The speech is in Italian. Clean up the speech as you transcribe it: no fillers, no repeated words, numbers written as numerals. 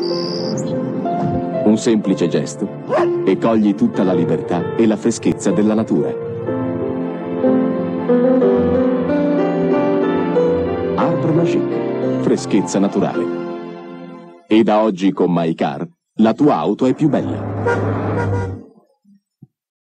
Un semplice gesto e cogli tutta la libertà e la freschezza della natura. Arbre Magique, freschezza naturale. E da oggi con My Car la tua auto è più bella.